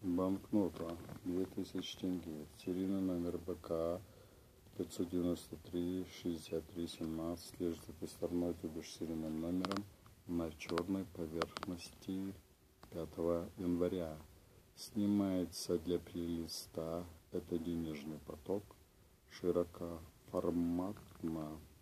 Банкнота 2000 тенге. Серийный номер БК 593-63-17 лежит этой стороной, то бишь серийным номером, на черной поверхности 5 января. Снимается для плейлиста. Это денежный поток. Широкоформатно.